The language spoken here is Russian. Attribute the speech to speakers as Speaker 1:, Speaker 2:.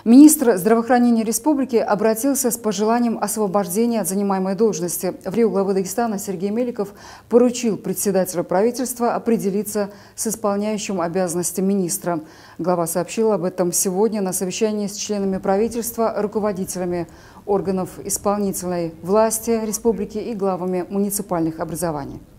Speaker 1: Министр здравоохранения республики обратился с пожеланием освобождения от занимаемой должности. В Рио главы Дагестана Сергей Меликов поручил председателю правительства определиться с исполняющим обязанности министра. Глава сообщил об этом сегодня на совещании с членами правительства, руководителями органов исполнительной власти республики и главами муниципальных образований.